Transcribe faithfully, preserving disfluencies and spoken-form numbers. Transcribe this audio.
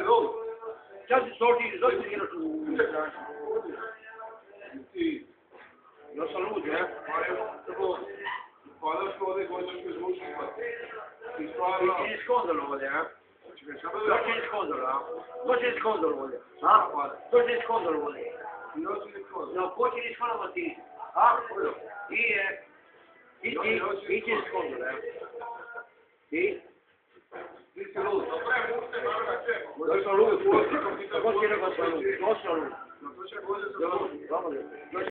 Già si soldi, soldi che non lo saluto, eh? Non ci riscontrano, vuole, eh? Non ci riscontrano, eh? Non ci riscontrano, vuole. Ah? Non ci riscontrano, vuole. No, poi ci riscontrano mattina. Ah? Sì, eh? Sì, sì, sì, ci riscontrano, eh? Sì? Lo saluto, lo saluto, lo saluto, lo saluto.